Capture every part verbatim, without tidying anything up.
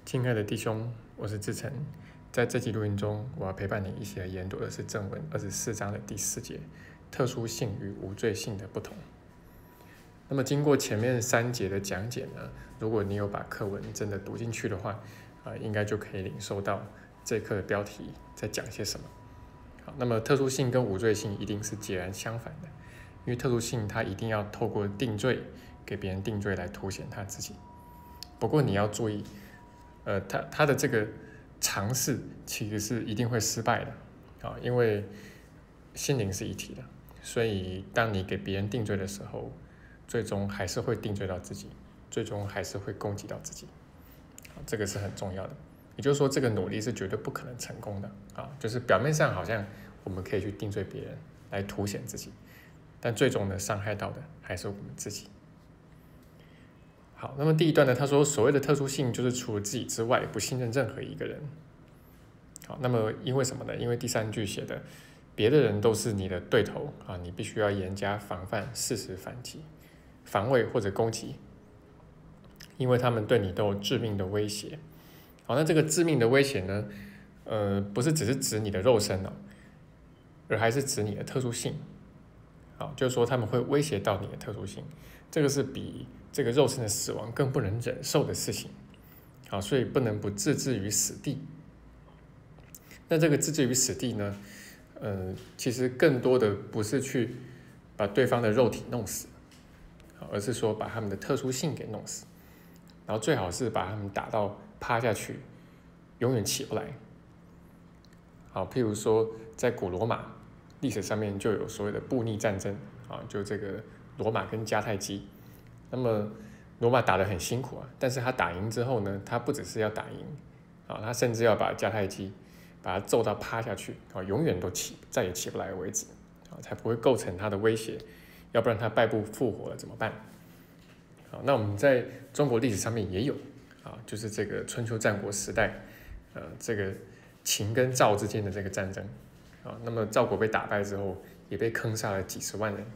亲爱的弟兄，我是志成。在这集录音中，我要陪伴你一起来研读的是正文二十四章的第四节，特殊性与无罪性的不同。那么经过前面三节的讲解呢，如果你有把课文真的读进去的话，呃，应该就可以领受到这课的标题在讲些什么。好，那么特殊性跟无罪性一定是截然相反的，因为特殊性它一定要透过定罪给别人定罪来凸显他自己。不过你要注意，呃，他他的这个尝试其实是一定会失败的啊，因为心灵是一体的，所以当你给别人定罪的时候，最终还是会定罪到自己，最终还是会攻击到自己，啊，这个是很重要的。也就是说，这个努力是绝对不可能成功的啊，就是表面上好像我们可以去定罪别人来凸显自己，但最终呢，伤害到的还是我们自己。好，那么第一段呢，他说所谓的特殊性就是除了自己之外不信任任何一个人。好，那么因为什么呢？因为第三句写的，别的人都是你的对头啊，你必须要严加防范，适时反击、防卫或者攻击，因为他们对你都有致命的威胁。好，那这个致命的威胁呢，呃，不是只是指你的肉身哦，而还是指你的特殊性。好，就是说他们会威胁到你的特殊性，这个是比这个肉身的死亡更不能忍受的事情。好，所以不能不置之于死地。那这个置之于死地呢，呃，其实更多的不是去把对方的肉体弄死，而是说把他们的特殊性给弄死，然后最好是把他们打到趴下去，永远起不来。好，譬如说在古罗马历史上面就有所谓的布匿战争啊，就这个罗马跟迦太基。那么罗马打得很辛苦啊，但是他打赢之后呢，他不只是要打赢啊，他甚至要把迦太基把他揍到趴下去啊，永远都起再也起不来为止啊，才不会构成他的威胁。要不然他败部复活了怎么办？好，那我们在中国历史上面也有啊，就是这个春秋战国时代，呃，这个秦跟赵之间的这个战争啊，那么赵国被打败之后，也被坑杀了几十万人。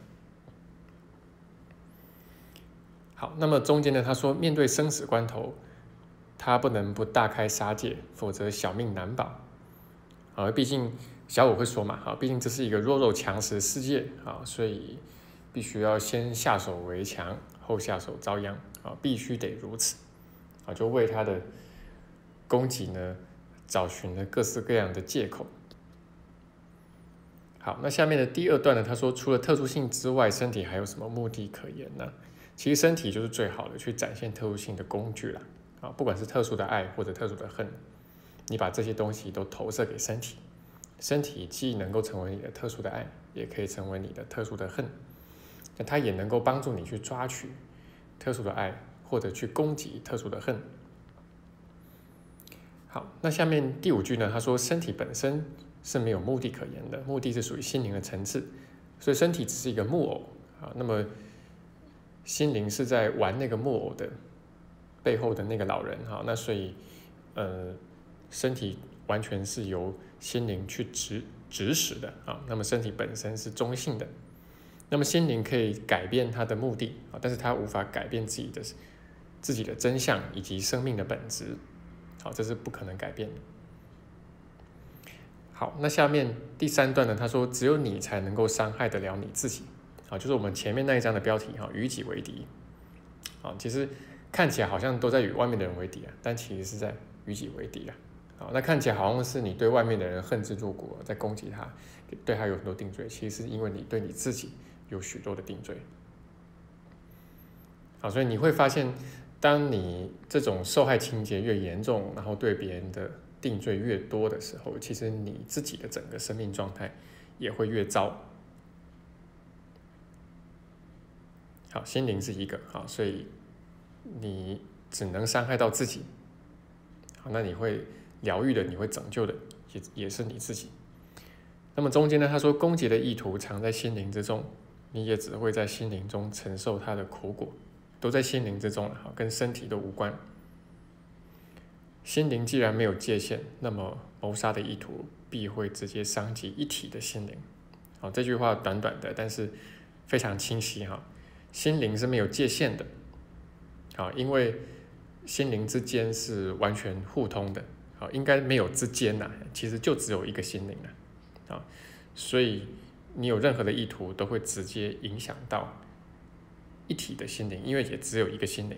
好，那么中间呢，他说面对生死关头，他不能不大开杀戒，否则小命难保。啊，毕竟小五会说嘛，啊，毕竟这是一个弱肉强食的世界啊，所以必须要先下手为强，后下手遭殃啊，必须得如此啊，就为他的攻击呢找寻了各式各样的借口。好，那下面的第二段呢，他说除了特殊性之外，身体还有什么目的可言呢？其实身体就是最好的去展现特殊性的工具啦，啊，不管是特殊的爱或者特殊的恨，你把这些东西都投射给身体，身体既能够成为你的特殊的爱，也可以成为你的特殊的恨，那它也能够帮助你去抓取特殊的爱，或者去攻击特殊的恨。好，那下面第五句呢，他说身体本身是没有目的可言的，目的是属于心灵的层次，所以身体只是一个木偶啊，那么心灵是在玩那个木偶的背后的那个老人哈，那所以呃，身体完全是由心灵去指指使的啊，那么身体本身是中性的，那么心灵可以改变它的目的啊，但是它无法改变自己的自己的真相以及生命的本质，好，这是不可能改变的。好，那下面第三段呢，他说只有你才能够伤害得了你自己。好，就是我们前面那一章的标题哈，与己为敌。好，其实看起来好像都在与外面的人为敌啊，但其实是在与己为敌啊。好，那看起来好像是你对外面的人恨之入骨，在攻击他，对他有很多定罪，其实是因为你对你自己有许多的定罪。好，所以你会发现，当你这种受害情节越严重，然后对别人的定罪越多的时候，其实你自己的整个生命状态也会越糟。好，心灵是一个好，所以你只能伤害到自己。好，那你会疗愈的，你会拯救的，也也是你自己。那么中间呢，他说攻击的意图藏在心灵之中，你也只会在心灵中承受它的苦果，都在心灵之中了，跟身体都无关。心灵既然没有界限，那么谋杀的意图必会直接伤及一体的心灵。好，这句话短短的，但是非常清晰哈。心灵是没有界限的，好，因为心灵之间是完全互通的，好，应该没有之间呐，其实就只有一个心灵了，啊，所以你有任何的意图都会直接影响到一体的心灵，因为也只有一个心灵。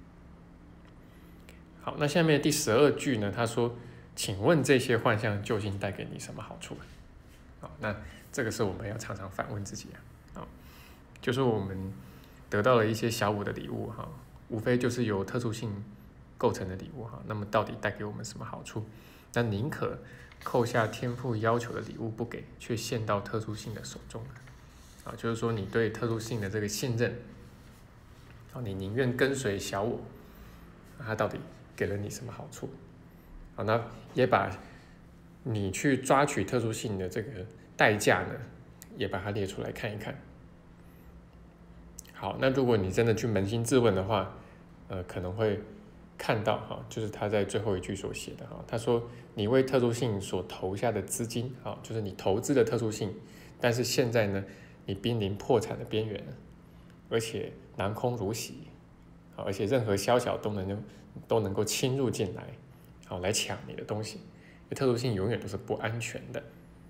好，那下面第十二句呢，他说：“请问这些幻象究竟带给你什么好处？”好，那这个是我们要常常反问自己啊，就是我们得到了一些小我的礼物哈，无非就是由特殊性构成的礼物哈，那么到底带给我们什么好处？那宁可扣下天父要求的礼物不给，却献到特殊性的手中啊，就是说你对特殊性的这个信任，啊，你宁愿跟随小我，他到底给了你什么好处？好，那也把你去抓取特殊性的这个代价呢，也把它列出来看一看。好，那如果你真的去扪心自问的话，呃，可能会看到哈，就是他在最后一句所写的哈，他说你为特殊性所投下的资金，啊，就是你投资的特殊性，但是现在呢，你濒临破产的边缘，而且囊空如洗，而且任何宵小都能都能够侵入进来，好来抢你的东西，因为特殊性永远都是不安全的。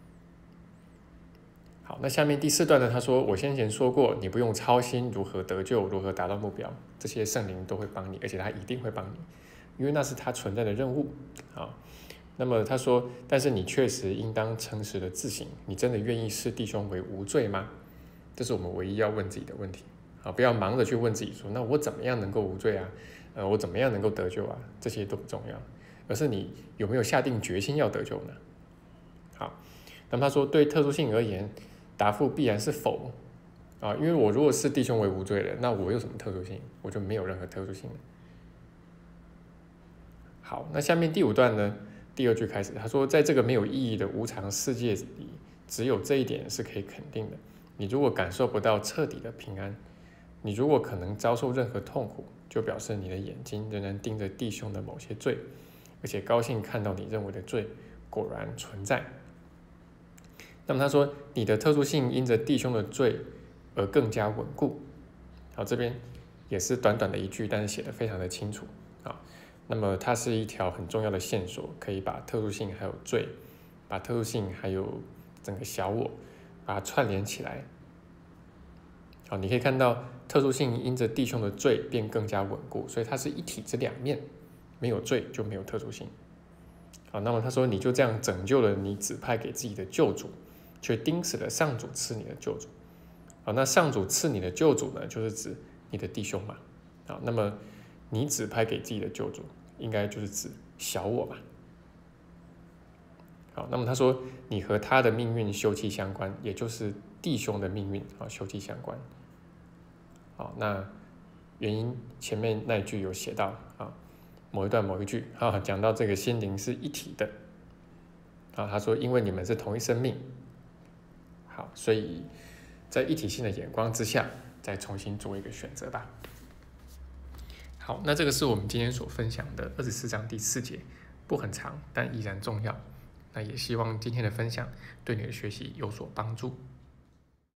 好，那下面第四段呢，他说我先前说过，你不用操心如何得救，如何达到目标，这些圣灵都会帮你，而且他一定会帮你，因为那是他存在的任务。好，那么他说，但是你确实应当诚实的自省，你真的愿意视弟兄为无罪吗？这是我们唯一要问自己的问题。好，不要忙着去问自己说，那我怎么样能够无罪啊？呃，我怎么样能够得救啊？这些都不重要，而是你有没有下定决心要得救呢？好，那么他说，对特殊性而言，答复必然是否啊，因为我如果视弟兄为无罪的，那我有什么特殊性？我就没有任何特殊性了。好，那下面第五段呢，第二句开始，他说，在这个没有意义的无常世界里，只有这一点是可以肯定的：你如果感受不到彻底的平安，你如果可能遭受任何痛苦，就表示你的眼睛仍然盯着弟兄的某些罪，而且高兴看到你认为的罪果然存在。那么他说，你的特殊性因着弟兄的罪而更加稳固。好，这边也是短短的一句，但是写得非常的清楚啊。那么它是一条很重要的线索，可以把特殊性还有罪，把特殊性还有整个小我，把它串联起来。好，你可以看到特殊性因着弟兄的罪变更加稳固，所以它是一体之两面，没有罪就没有特殊性。好，那么他说，你就这样拯救了你指派给自己的救主，却盯死了上主赐你的救主。好，那上主赐你的救主呢，就是指你的弟兄嘛。好，那么你指派给自己的救主，应该就是指小我吧。好，那么他说，你和他的命运休戚相关，也就是弟兄的命运啊休戚相关。好，那原因前面那一句有写到啊，某一段某一句啊，讲到这个心灵是一体的啊，他说因为你们是同一生命，好，所以在一体性的眼光之下，再重新做一个选择吧。好，那这个是我们今天所分享的二十四章第四节，不很长，但依然重要。那也希望今天的分享对你的学习有所帮助。